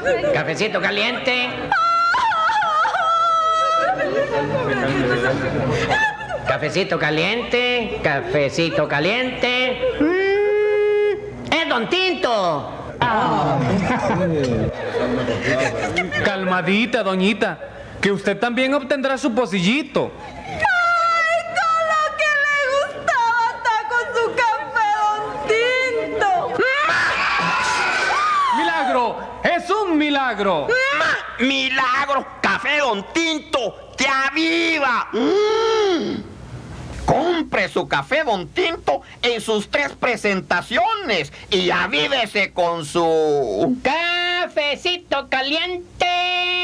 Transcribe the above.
Cafecito caliente. Cafecito caliente. Cafecito caliente. ¡Es Don Tinto! Calmadita, doñita, que usted también obtendrá su pocillito. ¡Ay, todo lo que le gustaba está con su café Don Tinto! ¡Milagro! ¡Es un milagro! ¡Milagro! ¡Café Don Tinto! ¡Que aviva! Compre su café Don Tinto en sus 3 presentaciones y avívese con su... Cafecito caliente.